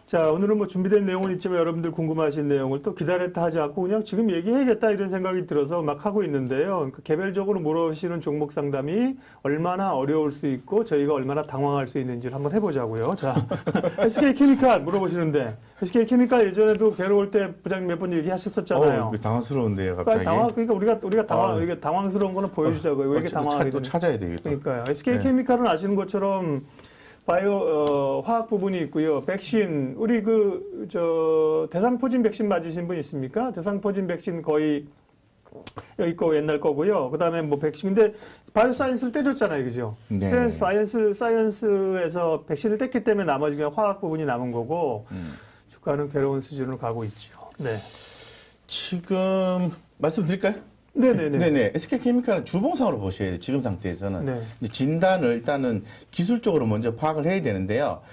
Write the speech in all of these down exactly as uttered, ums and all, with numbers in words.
자, 오늘은 뭐 준비된 내용은 있지만 여러분들 궁금하신 내용을 또 기다렸다 하지 않고 그냥 지금 얘기해야겠다 이런 생각이 들어서 막 하고 있는데요. 그러니까 개별적으로 물어보시는 종목 상담이 얼마나 어려울 수 있고 저희가 얼마나 당황할 수 있는지를 한번 해보자고요. 자, 에스케이케미칼 물어보시는데 에스케이케미칼 예전에도 괴로울 때 부장님 몇 번 얘기하셨었잖아요. 어, 당황스러운데요, 갑자기. 당황, 그러니까 우리가 우리가 당황, 어. 이게 당황스러운 거는 보여주자고요. 왜 이렇게 당황하게 또 찾아야 되겠다. 그러니까요. 에스케이케미칼은 네. 아시는 것처럼 바이오 어, 화학 부분이 있고요. 백신 우리 그 저 대상포진 백신 맞으신 분 있습니까? 대상포진 백신 거의 여기 거 옛날 거고요. 그다음에 뭐 백신 근데 바이오 사이언스를 떼줬잖아요, 그죠? 네. 사이언스 바이오 사이언스에서 백신을 뗐기 때문에 나머지 그냥 화학 부분이 남은 거고 음. 주가는 괴로운 수준으로 가고 있죠. 네. 지금 말씀드릴까요? 네네네. 네네. 에스케이케미칼은 주봉상으로 보셔야 돼요. 지금 상태에서는. 네. 이제 진단을 일단은 기술적으로 먼저 파악을 해야 되는데요.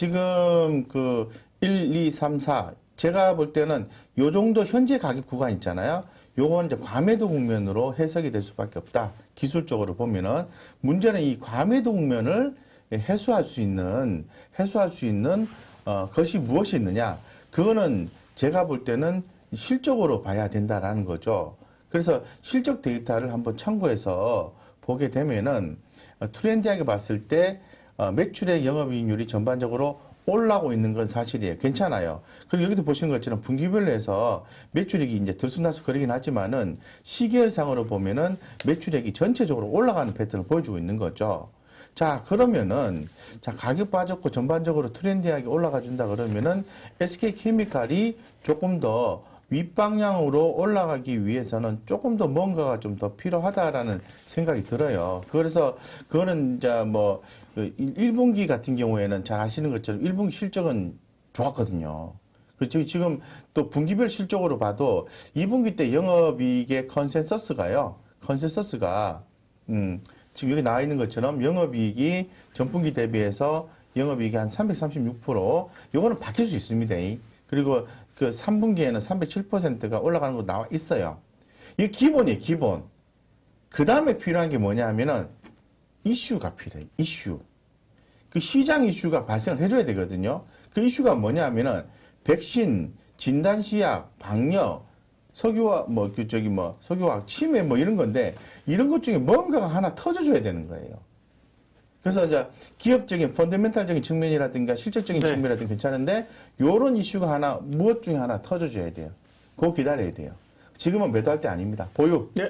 지금 그 일, 이, 삼, 사. 제가 볼 때는 요 정도 현재 가격 구간 있잖아요. 요건 이제 과매도 국면으로 해석이 될 수밖에 없다. 기술적으로 보면은. 문제는 이 과매도 국면을 해소할 수 있는, 해소할 수 있는, 어, 것이 무엇이 있느냐. 그거는 제가 볼 때는 실적으로 봐야 된다라는 거죠. 그래서 실적 데이터를 한번 참고해서 보게 되면은 트렌디하게 봤을 때 매출액 영업이익률이 전반적으로 올라가고 있는 건 사실이에요. 괜찮아요. 그리고 여기도 보시는 것처럼 분기별로 해서 매출액이 이제 들쑥날쑥거리긴 하지만은 시계열상으로 보면은 매출액이 전체적으로 올라가는 패턴을 보여주고 있는 거죠. 자, 그러면은, 자, 가격 빠졌고 전반적으로 트렌디하게 올라가 준다 그러면은 에스케이케미칼이 조금 더 윗방향으로 올라가기 위해서는 조금 더 뭔가가 좀 더 필요하다라는 생각이 들어요. 그래서 그거는 이제 뭐 일 분기 같은 경우에는 잘 아시는 것처럼 일 분기 실적은 좋았거든요. 그리고 지금 또 분기별 실적으로 봐도 이 분기 때 영업이익의 컨센서스가요. 컨센서스가 음, 지금 여기 나와 있는 것처럼 영업이익이 전분기 대비해서 영업이익이 한 삼백삼십육 퍼센트 이거는 바뀔 수 있습니다. 그리고 그 삼 분기에는 삼백칠 퍼센트가 올라가는 거 나와 있어요. 이게 기본이에요, 기본. 그 다음에 필요한 게 뭐냐 하면은 이슈가 필요해요, 이슈. 그 시장 이슈가 발생을 해줘야 되거든요. 그 이슈가 뭐냐 하면은 백신, 진단시약, 방역, 석유화학, 뭐, 그, 저기 뭐, 석유화학 치매 뭐 이런 건데 이런 것 중에 뭔가가 하나 터져줘야 되는 거예요. 그래서 이제 기업적인 펀더멘탈적인 측면이라든가 실질적인 네. 측면이라든가 괜찮은데 요런 이슈가 하나 무엇 중에 하나 터져줘야 돼요. 그거 기다려야 돼요. 지금은 매도할 때 아닙니다. 보유. 네.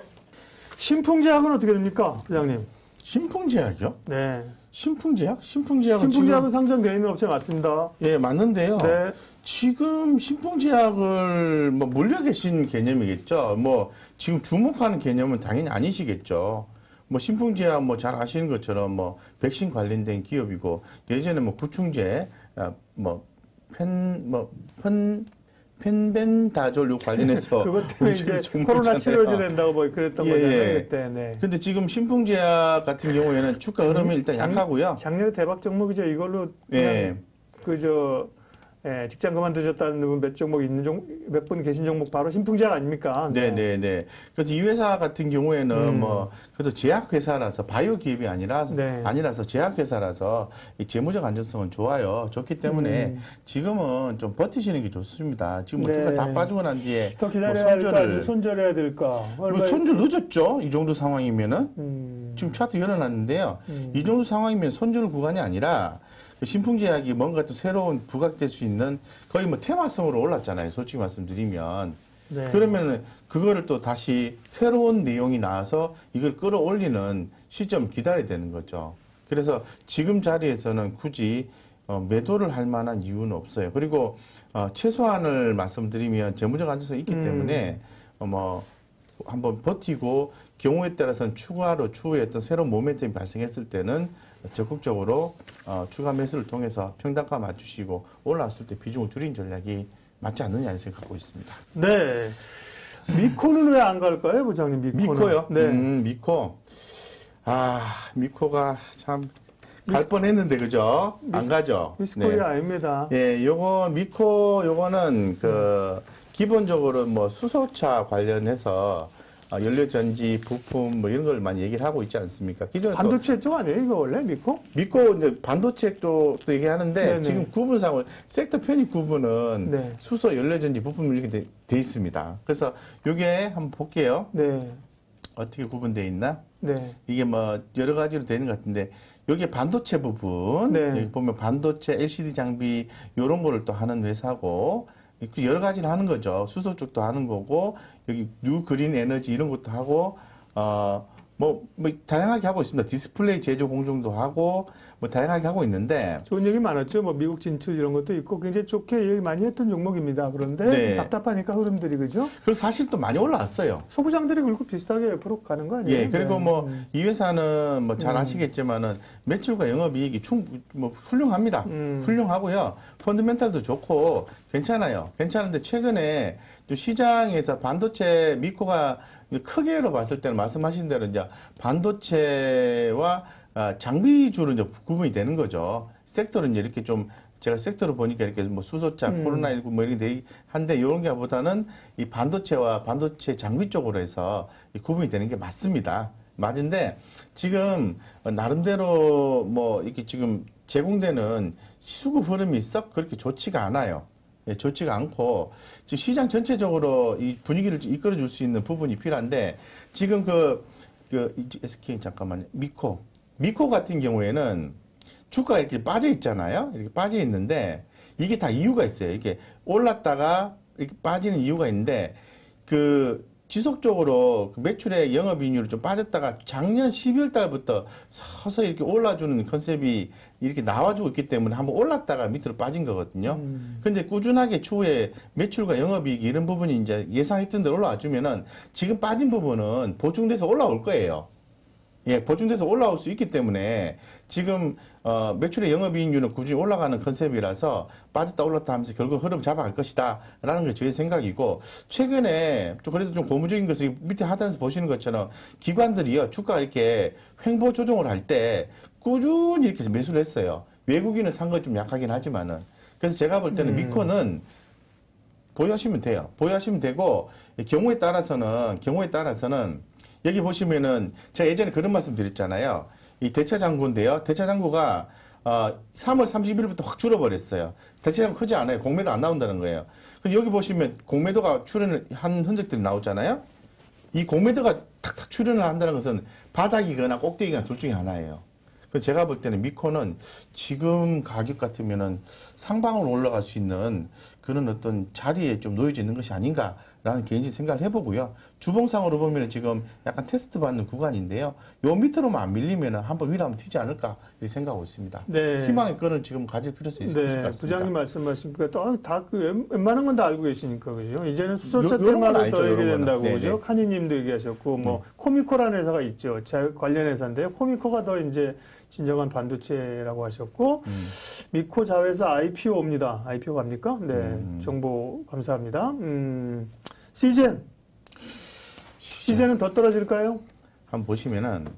신풍제약은 어떻게 됩니까, 부장님? 신풍제약이요? 네. 신풍제약? 신풍제약은 신풍제약은 지금 상장되어 있는 업체 맞습니다. 예, 맞는데요. 네. 지금 신풍제약을 뭐 물려 계신 개념이겠죠. 뭐 지금 주목하는 개념은 당연히 아니시겠죠. 뭐 신풍제약 뭐 잘 아시는 것처럼 뭐 백신 관련된 기업이고 예전에 뭐 구충제 뭐펜뭐펜 펜벤다졸 관련해서 그것 때문에 이제 코로나 치료제 된다고 뭐 그랬던 예, 거잖아요 예. 그때. 네. 근데 지금 신풍제약 같은 경우에는 주가 흐름이 일단 작, 약하고요. 작년에 대박 종목이죠. 이걸로 예. 그저 예, 직장 그만두셨다는 분 몇 종목 있는 종, 몇 분 계신 종목 바로 신풍제약 아닙니까? 네, 네, 네. 그래서 이 회사 같은 경우에는 음. 뭐 그래도 제약 회사라서 바이오 기업이 아니라서 네. 아니라서 제약 회사라서 이 재무적 안전성은 좋아요. 좋기 때문에 음. 지금은 좀 버티시는 게 좋습니다. 지금 뭐 네. 주가 다 빠지고 난 뒤에 더 기다려야 뭐 손절을 될까, 손절해야 될까? 뭐 손절 늦었죠. 이 정도 상황이면은 음. 지금 차트 열어놨는데요. 음. 이 정도 상황이면 손절 구간이 아니라. 신풍제약이 뭔가 또 새로운 부각될 수 있는 거의 뭐 테마성으로 올랐잖아요. 솔직히 말씀드리면. 네. 그러면 그거를 또 다시 새로운 내용이 나와서 이걸 끌어올리는 시점 기다려야 되는 거죠. 그래서 지금 자리에서는 굳이 어, 매도를 할 만한 이유는 없어요. 그리고 어, 최소한을 말씀드리면 재무적 안정성이 있기 음. 때문에 어, 뭐 한번 버티고 경우에 따라서는 추가로 추후에 어떤 새로운 모멘텀이 발생했을 때는 적극적으로 어, 추가 매수를 통해서 평단가 맞추시고 올라왔을 때 비중을 줄인 전략이 맞지 않느냐 생각하고 있습니다. 네. 미코는 왜 안 갈까요, 부장님? 미코는. 미코요? 네. 음, 미코. 아, 미코가 참 갈 뻔했는데 그죠? 미스, 안 가죠. 미스코리아 네. 아닙니다. 예, 요거 미코 요거는 그 음. 기본적으로 뭐 수소차 관련해서 어, 연료전지, 부품 뭐 이런 걸 많이 얘기를 하고 있지 않습니까? 기존에 반도체 쪽 아니에요, 이거 원래 미코? 미코 이제 반도체 쪽도 얘기하는데 네네. 지금 구분상으로 섹터 편입 구분은 네. 수소, 연료전지, 부품 이렇게 돼, 돼 있습니다. 그래서 이게 한번 볼게요. 네. 어떻게 구분돼 있나? 네. 이게 뭐 여러 가지로 되는 것 같은데 여기 반도체 부분 네. 여기 보면 반도체 엘시디 장비 이런 거를 또 하는 회사고 여러 가지를 하는 거죠. 수소 쪽도 하는 거고 여기 뉴 그린 에너지 이런 것도 하고 어 뭐, 뭐 다양하게 하고 있습니다. 디스플레이 제조 공정도 하고 뭐 다양하게 하고 있는데 좋은 얘기 많았죠. 뭐 미국 진출 이런 것도 있고 굉장히 좋게 얘기 많이 했던 종목입니다. 그런데 네. 답답하니까 흐름들이 그죠? 그리고 사실 또 많이 올라왔어요. 소부장들이 그리고 비슷하게 옆으로 가는 거 아니에요? 예, 그리고 네. 뭐 이 회사는 뭐 잘 음. 아시겠지만은 매출과 영업이익이 충 뭐 훌륭합니다. 음. 훌륭하고요. 펀드멘탈도 좋고 괜찮아요. 괜찮은데 최근에 좀 시장에서 반도체 미코가 크게로 봤을 때는 말씀하신 대로 이제 반도체와 아, 장비주로 이제 구분이 되는 거죠. 섹터는 이제 이렇게 좀 제가 섹터로 보니까 이렇게 뭐 수소차, 음. 코로나십구 뭐 이렇게 돼 한데 이런 게보다는 이 반도체와 반도체 장비 쪽으로 해서 이 구분이 되는 게 맞습니다. 맞은데 지금 나름대로 뭐 이렇게 지금 제공되는 수급 흐름이 썩 그렇게 좋지가 않아요. 예, 좋지가 않고 지금 시장 전체적으로 이 분위기를 이끌어 줄 수 있는 부분이 필요한데 지금 그, 그 에스케이 잠깐만요. 미코. 미코 같은 경우에는 주가가 이렇게 빠져 있잖아요. 이렇게 빠져 있는데 이게 다 이유가 있어요. 이게 올랐다가 이렇게 빠지는 이유가 있는데 그 지속적으로 그 매출의 영업이익률이 좀 빠졌다가 작년 십이월 달부터 서서히 이렇게 올라주는 컨셉이 이렇게 나와주고 있기 때문에 한번 올랐다가 밑으로 빠진 거거든요. 음. 근데 꾸준하게 추후에 매출과 영업이익 이런 부분이 이제 예상했던 대로 올라와 주면은 지금 빠진 부분은 보충돼서 올라올 거예요. 예, 보충돼서 올라올 수 있기 때문에 지금 어, 매출의 영업이익률은 꾸준히 올라가는 컨셉이라서 빠졌다 올랐다 하면서 결국 흐름 잡아갈 것이다 라는 게 저의 생각이고 최근에 좀 그래도 좀 고무적인 것을 밑에 하단에서 보시는 것처럼 기관들이요 주가가 이렇게 횡보 조정을 할 때 꾸준히 이렇게 매수를 했어요. 외국인은 산 거 좀 약하긴 하지만은 그래서 제가 볼 때는 음. 미코는 보유하시면 돼요. 보유하시면 되고 경우에 따라서는 경우에 따라서는 여기 보시면은 제가 예전에 그런 말씀 드렸잖아요. 이 대차장구인데요. 대차장구가 어, 삼월 삼십일부터 확 줄어버렸어요. 대차장구 크지 않아요. 공매도 안 나온다는 거예요. 근데 여기 보시면 공매도가 출현을 한 흔적들이 나오잖아요. 이 공매도가 탁탁 출현을 한다는 것은 바닥이거나 꼭대기거나 둘 중에 하나예요. 그래서 제가 볼 때는 미코는 지금 가격 같으면은 상방으로 올라갈 수 있는 그런 어떤 자리에 좀 놓여져 있는 것이 아닌가라는 개인적인 생각을 해보고요. 주봉상으로 보면은 지금 약간 테스트 받는 구간인데요. 요 밑으로만 안 밀리면은 한번 위로 한번 튀지 않을까 이렇게 생각하고 있습니다. 네. 희망의 끈을 지금 가질 필요성이 있을 것 네, 같습니다. 부장님 말씀하신 그다그 웬만한 건 다 알고 계시니까 그죠? 이제는 수소차 요- 요런 건 테마로 알죠, 더 요런 얘기된다고 거는. 그죠? 네네. 카니님도 얘기하셨고 뭐 코미코라는 회사가 있죠. 자, 관련 회사인데요. 코미코가 더 이제 진정한 반도체라고 하셨고 음. 미코 자회사 아이피오입니다. 아이피오 갑니까? 네, 음. 정보 감사합니다. 음, 시젠 시젠은 더 떨어질까요? 한번 보시면은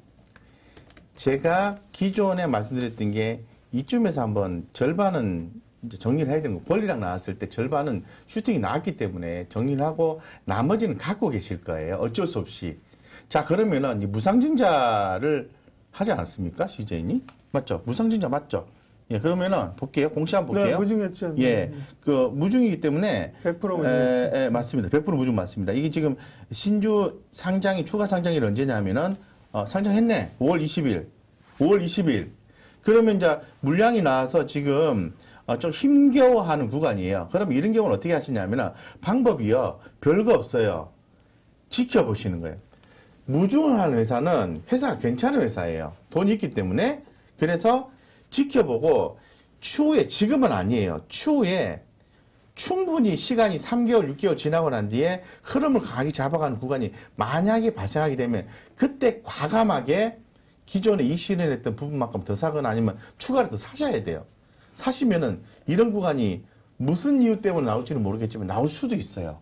제가 기존에 말씀드렸던 게 이쯤에서 한번 절반은 이제 정리를 해야 되는 거. 권리랑 나왔을 때 절반은 슈팅이 나왔기 때문에 정리를 하고 나머지는 갖고 계실 거예요. 어쩔 수 없이. 자, 그러면은 이 무상증자를 하지 않았습니까? 시제인이? 맞죠? 무상증자 맞죠? 예, 그러면은 볼게요. 공시 한번 볼게요. 네, 무증했죠. 예, 그 무중이기 때문에 백 퍼센트 무증했죠. 에, 에, 맞습니다. 백 퍼센트 무중 맞습니다. 이게 지금 신주 상장이 추가 상장이 언제냐면은 어, 상장했네. 오월 이십일. 오월 이십일. 그러면 이제 물량이 나와서 지금 어, 좀 힘겨워하는 구간이에요. 그럼 이런 경우는 어떻게 하시냐면은 방법이요. 별거 없어요. 지켜보시는 거예요. 무중한 회사는 회사가 괜찮은 회사예요. 돈이 있기 때문에. 그래서 지켜보고 추후에 지금은 아니에요. 추후에 충분히 시간이 삼 개월, 육 개월 지나고 난 뒤에 흐름을 강하게 잡아가는 구간이 만약에 발생하게 되면 그때 과감하게 기존에 이 실현했던 부분만큼 더 사거나 아니면 추가로 더 사셔야 돼요. 사시면은 이런 구간이 무슨 이유 때문에 나올지는 모르겠지만 나올 수도 있어요.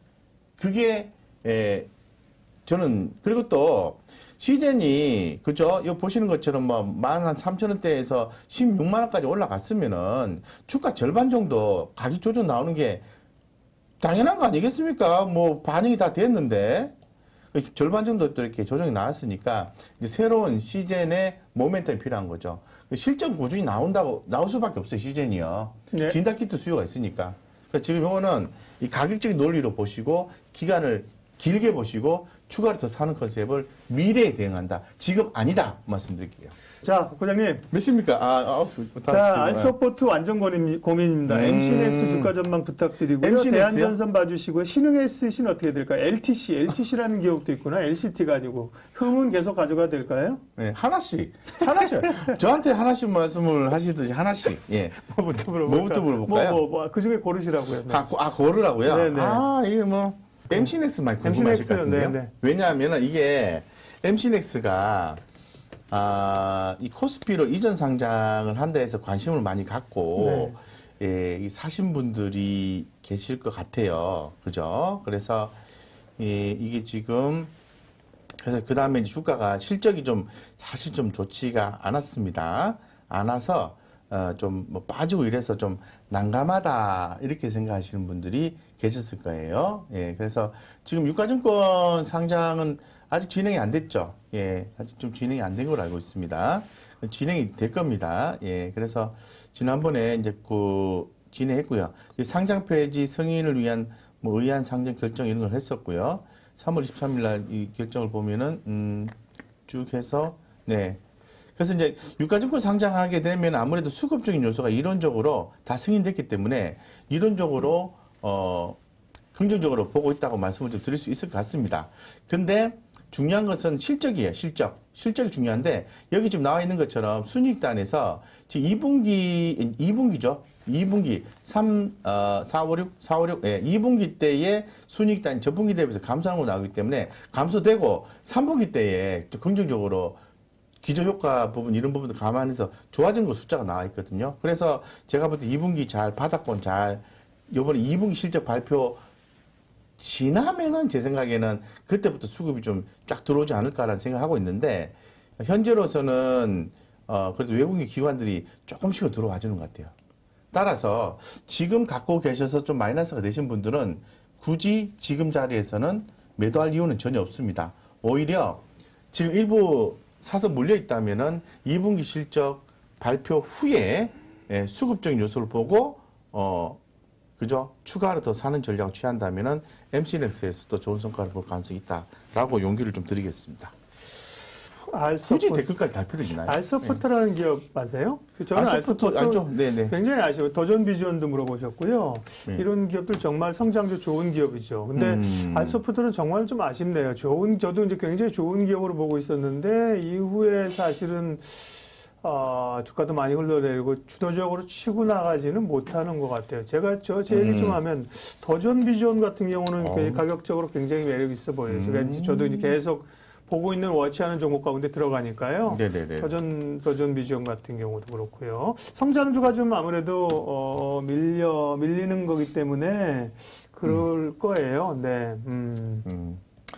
그게 에, 저는 그리고 또 시젠이 그죠? 이거 보시는 것처럼 뭐 만 한 삼천 원대에서 십육만 원까지 올라갔으면은 주가 절반 정도 가격 조정 나오는 게 당연한 거 아니겠습니까? 뭐 반영이 다 됐는데 절반 정도 또 이렇게 조정이 나왔으니까 이제 새로운 시즌의 모멘텀이 필요한 거죠. 실적 꾸준히 나온다고 나올 수밖에 없어요. 시즌이요. 네. 진단 키트 수요가 있으니까. 그러니까 지금 이거는 이 가격적인 논리로 보시고 기간을 길게 보시고 추가로 더 사는 컨셉을 미래에 대응한다. 지금 아니다 말씀드릴게요. 자, 부장님. 몇 시입니까? 아, 아홉 시. 자, 알서포트 완전 고민, 고민입니다. 음. 엠씨넥스 주가 전망 부탁드리고요. 엠씨넥스요? 대한전선 봐주시고요. 신흥에스씨는 어떻게 될까요? 엘티씨, 엘티씨라는 기업도 있구나. 엘씨티가 아니고. 흠은 계속 가져가야 될까요? 네, 하나씩. 하나씩. 저한테 하나씩 말씀을 하시듯이 하나씩. 예. 뭐부터 물어볼까요? 뭐부터 물어볼까요? 뭐, 뭐, 뭐, 그 중에 고르시라고요. 네. 아, 고, 아 고르라고요? 네네. 아, 이게 뭐, 엠씨넥스 많이 궁금하실 엠씨넥스, 것 같은데요? 네네. 왜냐하면 이게 엠씨넥스가 아, 이 코스피로 이전 상장을 한다 해서 관심을 많이 갖고 네. 예, 이 사신 분들이 계실 것 같아요. 그죠? 그래서 예, 이게 지금 그래서 그 다음에 주가가 실적이 좀 사실 좀 좋지가 않았습니다. 않아서 어, 좀 뭐 빠지고 이래서 좀 난감하다 이렇게 생각하시는 분들이 계셨을 거예요. 예, 그래서 지금 유가증권 상장은 아직 진행이 안 됐죠. 예, 아직 좀 진행이 안 된 걸로 알고 있습니다. 진행이 될 겁니다. 예, 그래서 지난번에 이제 그 진행했고요. 이 상장 폐지 승인을 위한 뭐 의안 상장 결정 이런 걸 했었고요. 삼월 이십삼일 날 이 결정을 보면은 음, 쭉 해서 네. 그래서 이제 유가증권 상장하게 되면 아무래도 수급적인 요소가 이론적으로 다 승인됐기 때문에 이론적으로 어 긍정적으로 보고 있다고 말씀을 좀 드릴 수 있을 것 같습니다. 근데 중요한 것은 실적이에요. 실적. 실적이 중요한데 여기 지금 나와 있는 것처럼 순이익단에서 지금 이 분기 이 분기죠. 이 분기 삼, 어, 사, 오, 육, 사, 오, 육, 예, 이 분기 때의 순이익단이 전분기 대비해서 감소하는 거 나오기 때문에 감소되고 삼 분기 때에 좀 긍정적으로 기저효과 부분 이런 부분도 감안해서 좋아진 거 숫자가 나와 있거든요. 그래서 제가 볼 때 이 분기 잘 바닥권 잘 이번에 이 분기 실적 발표 지나면은 제 생각에는 그때부터 수급이 좀 쫙 들어오지 않을까라는 생각을 하고 있는데 현재로서는 어 그래도 외국인 기관들이 조금씩은 들어와 주는 것 같아요. 따라서 지금 갖고 계셔서 좀 마이너스가 되신 분들은 굳이 지금 자리에서는 매도할 이유는 전혀 없습니다. 오히려 지금 일부 사서 물려 있다면은 이 분기 실적 발표 후에 예, 수급적인 요소를 보고 어 그죠? 추가로 더 사는 전략을 취한다면은 엠씨넥스에서도 좋은 성과를 볼 가능성이 있다라고 용기를 좀 드리겠습니다. 알서포트, 굳이 댓글까지 달 필요 있나요? 알서포트라는 네. 기업 아세요? 저는 알서포트 알서포트 알죠? 네네. 굉장히 아쉬워요. 도전비전도 물어보셨고요. 네. 이런 기업들 정말 성장도 좋은 기업이죠. 근데 음. 알서포트는 정말 좀 아쉽네요. 좋은 저도 이제 굉장히 좋은 기업으로 보고 있었는데 이후에 사실은 어, 주가도 많이 흘러내리고 주도적으로 치고 나가지는 못하는 것 같아요. 제가 저 제 얘기 좀 음. 하면 더전비전 같은 경우는 어. 굉장히 가격적으로 굉장히 매력 있어 보여요. 제가 이제 저도 이제 계속 보고 있는 워치하는 종목 가운데 들어가니까요. 네네네. 더전 더전 비전 같은 경우도 그렇고요. 성장주가 좀 아무래도 어, 밀려 밀리는 거기 때문에 그럴 음. 거예요. 네. 음. 음.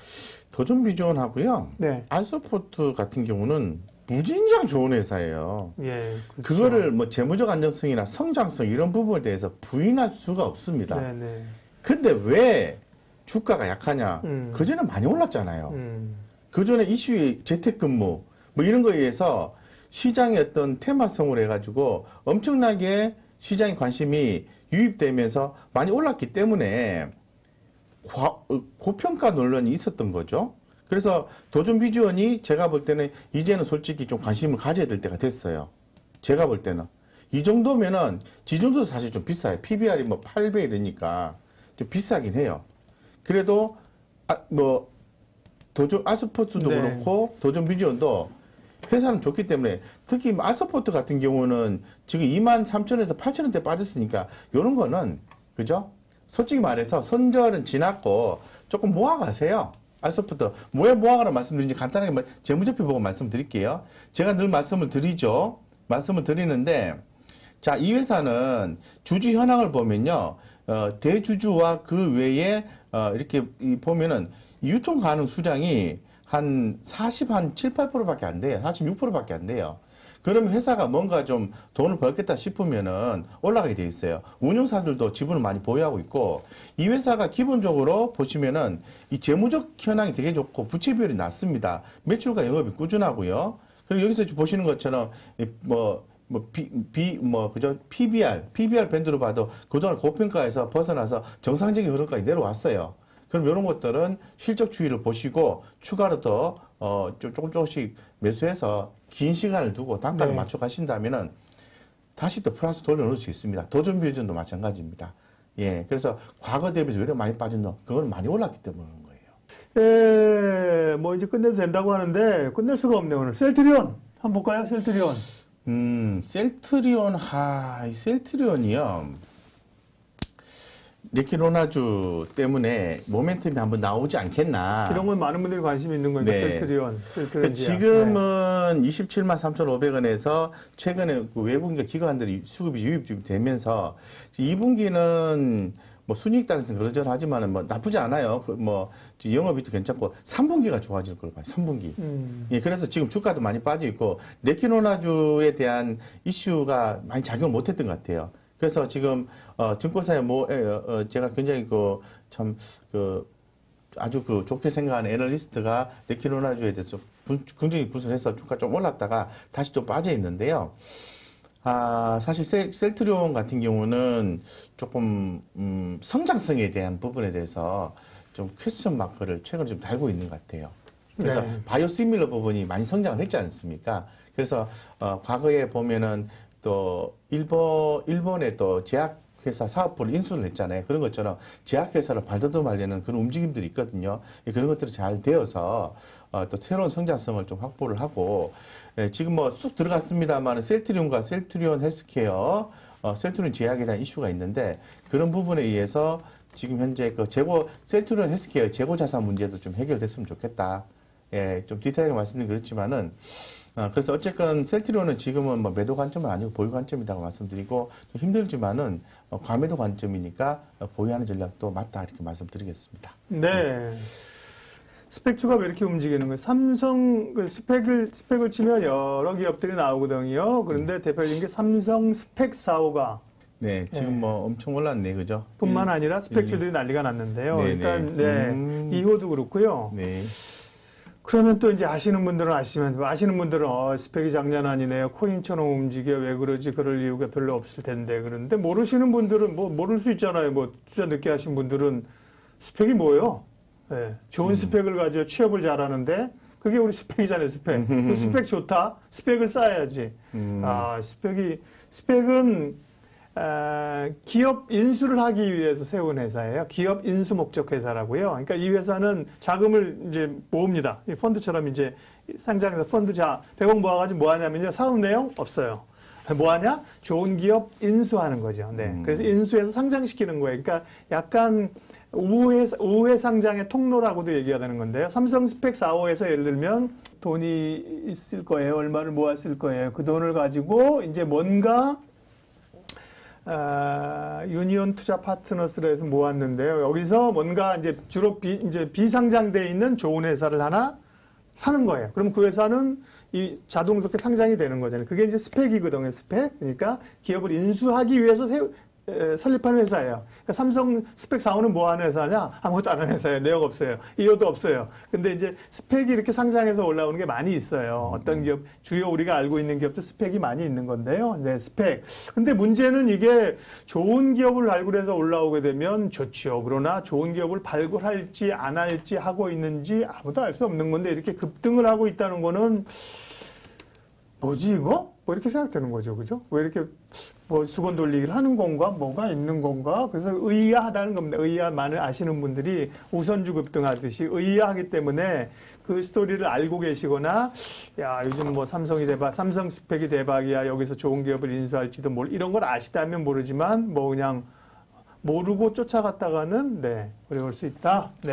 도전비전하고요. 네. 알서포트 같은 경우는 무진장 좋은 회사예요. 예. 그렇죠. 그거를 뭐 재무적 안정성이나 성장성 이런 부분에 대해서 부인할 수가 없습니다. 네네. 근데 왜 주가가 약하냐? 음. 그전에 많이 올랐잖아요. 음. 그전에 이슈의 재택근무 뭐 이런 거에 의해서 시장의 어떤 테마성을 해가지고 엄청나게 시장의 관심이 유입되면서 많이 올랐기 때문에 과, 고평가 논란이 있었던 거죠. 그래서 도전비전이 제가 볼 때는 이제는 솔직히 좀 관심을 가져야 될 때가 됐어요. 제가 볼 때는. 이 정도면은 지존도 사실 좀 비싸요. 피비알이 뭐 팔 배 이러니까 좀 비싸긴 해요. 그래도 아, 뭐 도전 아스포트도 네. 그렇고 도전비전도 회사는 좋기 때문에 특히 아스포트 같은 경우는 지금 이만 삼천에서 팔천 원대 빠졌으니까 이런 거는 그죠? 솔직히 말해서 손절은 지났고 조금 모아가세요. 알서부터 뭐에 모아가라 말씀드리는지 간단하게 재무제표 보고 말씀드릴게요. 제가 늘 말씀을 드리죠. 말씀을 드리는데 자, 이 회사는 주주 현황을 보면요. 어, 대주주와 그 외에 어, 이렇게 이 보면은 유통 가능 수량이 한 사십, 한 칠, 팔 퍼센트밖에 안 돼요. 사십육 퍼센트밖에 안 돼요. 그러면 회사가 뭔가 좀 돈을 벌겠다 싶으면은 올라가게 돼 있어요. 운영사들도 지분을 많이 보유하고 있고, 이 회사가 기본적으로 보시면은 이 재무적 현황이 되게 좋고 부채 비율이 낮습니다. 매출과 영업이 꾸준하고요. 그리고 여기서 보시는 것처럼 뭐 뭐, 비, 비, 뭐, 그죠? 피비알, 피비알 밴드로 봐도 그동안 고평가에서 벗어나서 정상적인 흐름까지 내려왔어요. 그럼 이런 것들은 실적 추이를 보시고 추가로 더, 어, 조금 조금씩 매수해서 긴 시간을 두고 단가를 네. 맞춰 가신다면은 다시 또 플러스 돌려놓을 수 있습니다. 도전 비전도 마찬가지입니다. 예. 그래서 과거 대비해서 왜 이렇게 많이 빠졌노? 그건 많이 올랐기 때문에 그런 거예요. 예, 뭐 이제 끝내도 된다고 하는데 끝낼 수가 없네요, 오늘. 셀트리온. 한번 볼까요, 셀트리온? 음, 셀트리온, 하, 이 셀트리온이요. 레키로나주 때문에 모멘텀이 한번 나오지 않겠나. 이런 건 많은 분들이 관심이 있는 거니까, 네. 셀트리온. 셀트리온 지금은 네. 이십칠만 삼천오백 원에서 최근에 그 외국인과 기관들이 수급이 유입 좀 되면서 이 분기는 뭐 순이익 따라서 그러저러하지만은 뭐 나쁘지 않아요. 그 뭐 영업이익도 괜찮고 삼 분기가 좋아질 걸로 봐요. 삼 분기. 음. 예, 그래서 지금 주가도 많이 빠져 있고 레키노나주에 대한 이슈가 많이 작용을 못했던 것 같아요. 그래서 지금 어 증권사에 뭐 어, 어, 제가 굉장히 그 참 그 아주 그 좋게 생각하는 애널리스트가 레키노나주에 대해서 분, 긍정이 분석해서 주가 좀 올랐다가 다시 좀 빠져 있는데요. 아, 사실 셀, 셀트리온 같은 경우는 조금 음, 성장성에 대한 부분에 대해서 좀 퀘스천 마크를 최근에 좀 달고 있는 것 같아요. 그래서 네. 바이오시밀러 부분이 많이 성장을 했지 않습니까? 그래서 어, 과거에 보면은 또 일본 일본의 또 제약회사 사업부를 인수를 했잖아요. 그런 것처럼 제약회사를 발돋움하려는 그런 움직임들이 있거든요. 그런 것들이 잘 되어서 어, 또 새로운 성장성을 좀 확보를 하고 예, 지금 뭐 쑥 들어갔습니다만 셀트리온과 셀트리온 헬스케어, 어, 셀트리온 제약에 대한 이슈가 있는데 그런 부분에 의해서 지금 현재 그 재고 셀트리온 헬스케어 재고 자산 문제도 좀 해결됐으면 좋겠다. 예, 좀 디테일하게 말씀드리긴 그렇지만은. 어, 그래서 어쨌건 셀트리온은 지금은 뭐 매도 관점은 아니고 보유 관점이라고 말씀드리고 좀 힘들지만은 어, 과매도 관점이니까 어, 보유하는 전략도 맞다 이렇게 말씀드리겠습니다. 네. 스펙주가 왜 이렇게 움직이는 거예요? 삼성 그 스펙을 스펙을 치면 여러 기업들이 나오거든요. 그런데 음. 대표적인 게 삼성 스펙 사호가 네, 지금 네. 뭐 엄청 올랐네, 그죠? 뿐만 아니라 스펙주들이 일. 난리가 났는데요. 네네. 일단 네, 음. 이호도 그렇고요. 네. 그러면 또 이제 아시는 분들은 아시면 아시는 분들은 어, 스펙이 장난 아니네요. 코인처럼 움직여 왜 그러지? 그럴 이유가 별로 없을 텐데. 그런데 모르시는 분들은 뭐 모를 수 있잖아요. 뭐 투자 늦게 하신 분들은 스펙이 뭐예요? 네, 좋은 음. 스펙을 가지고 취업을 잘하는데 그게 우리 스펙이잖아요. 스펙. 그 스펙 좋다. 스펙을 쌓아야지. 음. 아 스펙이 스펙은 아, 기업 인수를 하기 위해서 세운 회사예요. 기업 인수 목적 회사라고요. 그러니까 이 회사는 자금을 이제 모읍니다. 펀드처럼 이제 상장해서 펀드 자 백억 모아가지고 뭐 하냐면요. 사업 내용 없어요. 뭐 하냐? 좋은 기업 인수하는 거죠. 네. 음. 그래서 인수해서 상장시키는 거예요. 그러니까 약간 우회, 우회 상장의 통로라고도 얘기가 되는 건데요. 삼성 스펙 사호에서 예를 들면 돈이 있을 거예요. 얼마를 모았을 거예요. 그 돈을 가지고 이제 뭔가 아, 유니온 투자 파트너스로 해서 모았는데요. 여기서 뭔가 이제 주로 비, 이제 비상장돼 있는 좋은 회사를 하나 사는 거예요. 그럼 그 회사는 이 자동스럽게 상장이 되는 거잖아요. 그게 이제 스펙이거든요. 스펙. 그러니까 기업을 인수하기 위해서 세, 에, 설립한 회사예요. 그러니까 삼성 스펙 사호는 뭐 하는 회사냐? 아무것도 안 하는 회사예요. 내역 없어요. 이호도 없어요. 근데 이제 스펙이 이렇게 상장해서 올라오는 게 많이 있어요. 어떤 기업, 주요 우리가 알고 있는 기업도 스펙이 많이 있는 건데요. 네, 스펙. 근데 문제는 이게 좋은 기업을 발굴해서 올라오게 되면 좋죠. 그러나 좋은 기업을 발굴할지 안 할지 하고 있는지 아무도 알 수 없는 건데 이렇게 급등을 하고 있다는 거는 뭐지 이거? 뭐 이렇게 생각되는 거죠. 그죠? 왜 이렇게 뭐 수건 돌리기를 하는 건가? 뭐가 있는 건가? 그래서 의아하다는 겁니다. 의아 많은 아시는 분들이 우선주 급등하듯이 의아하기 때문에 그 스토리를 알고 계시거나 야, 요즘 뭐 삼성이 대박, 삼성 스펙이 대박이야. 여기서 좋은 기업을 인수할지도 몰 이런 걸 아시다면 모르지만 뭐 그냥 모르고 쫓아갔다가는 네, 어려울 수 있다. 네.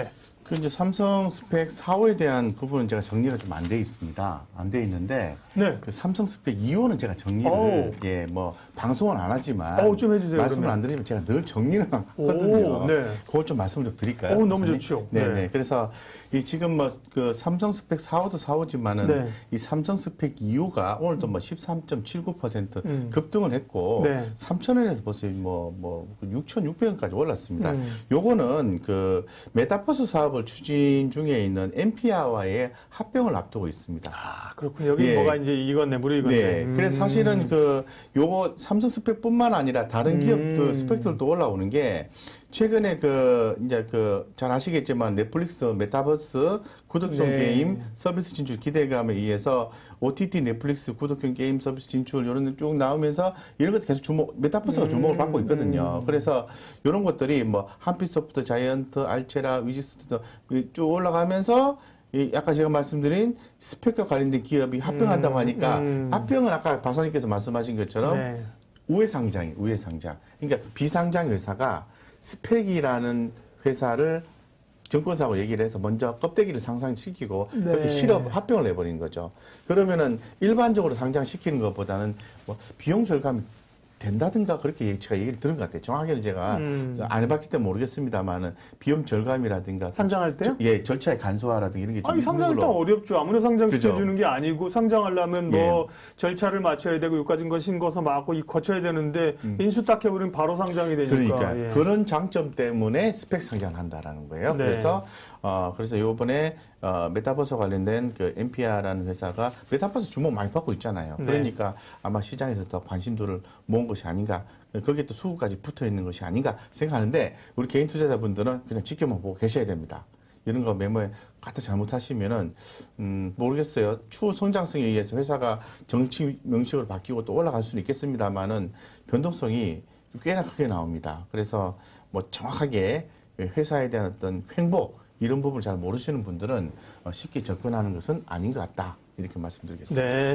그 이제 삼성 스펙 사 호에 대한 부분은 제가 정리가 좀 안 돼 있습니다. 안 돼 있는데 네. 그 삼성 스펙 이 호는 제가 정리를 오. 예, 뭐 방송은 안 하지만 오, 좀 해주세요, 말씀을 그러면. 안 드리면 제가 늘 정리를 하거든요. 오, 네. 그걸 좀 말씀 좀 드릴까요? 오, 너무 선생님? 좋죠. 네, 네. 네. 그래서 이 지금 뭐 그 삼성 스펙 사 호도 사 호지만은 네. 이 삼성 스펙 이 호가 오늘도 뭐 십삼 점 칠구 퍼센트 음. 급등을 했고 네. 삼천 원에서 벌써 뭐뭐 육천육백 원까지 올랐습니다. 음. 요거는 그 메타버스 사업을 추진 중에 있는 엠피아와의 합병을 앞두고 있습니다. 아, 그렇군요. 여기 예. 뭐가 이제 익었네, 물이 익었네. 네. 음. 그래서 사실은 그 요거 삼성 스펙뿐만 아니라 다른 기업들 음. 스펙들도 올라오는 게 최근에 그 이제 그 잘 아시겠지만 넷플릭스 메타버스 구독형 네. 게임 서비스 진출 기대감에 의해서 오티티 넷플릭스 구독형 게임 서비스 진출 이런 데 쭉 나오면서 이런 것도 계속 주목 메타버스가 음. 주목을 받고 있거든요. 음. 그래서 이런 것들이 뭐 한빛소프트, 자이언트, 알체라, 위지스트 쭉 올라가면서 이 아까 제가 말씀드린 스펙과 관련된 기업이 합병한다고 하니까 음. 합병은 아까 박사님께서 말씀하신 것처럼 네. 우회 상장이 우회 상장. 그러니까 비상장 회사가 스펙이라는 회사를 증권사하고 얘기를 해서 먼저 껍데기를 상장시키고 네. 그렇게 실업 합병을 해버리는 거죠. 그러면은 일반적으로 상장시키는 것보다는 뭐 비용 절감이 된다든가 그렇게 제가 얘기를 들은 것 같아요. 정확히는 제가 음. 안 해봤기 때문에 모르겠습니다만은 비용 절감이라든가 상장할 때요? 저- 예, 절차의 간소화라든가 이런 게 좀 아니, 상장 있는 일단 걸로. 어렵죠. 아무나 상장시켜주는 그죠? 게 아니고, 상장하려면 뭐, 예. 절차를 맞춰야 되고, 여기까지 거 신고서 맞고, 이 거쳐야 되는데, 음. 인수 딱 해버리면 바로 상장이 되니까. 그러니까 예. 그런 장점 때문에 스펙 상장을 한다라는 거예요. 네. 그래서 어 그래서 요번에 어 메타버스 관련된 그 엠피아라는 회사가 메타버스 주목 많이 받고 있잖아요. 네. 그러니까 아마 시장에서 더 관심도를 모은 것이 아닌가. 거기에 또 수급까지 붙어 있는 것이 아닌가 생각하는데 우리 개인 투자자분들은 그냥 지켜만 보고 계셔야 됩니다. 이런 거 메모에 갖다 잘못하시면은 음 모르겠어요. 추후 성장성에 의해서 회사가 정치 명식으로 바뀌고 또 올라갈 수는 있겠습니다만은 변동성이 꽤나 크게 나옵니다. 그래서 뭐 정확하게 회사에 대한 어떤 횡보 이런 부분을 잘 모르시는 분들은 쉽게 접근하는 것은 아닌 것 같다. 이렇게 말씀드리겠습니다. 네.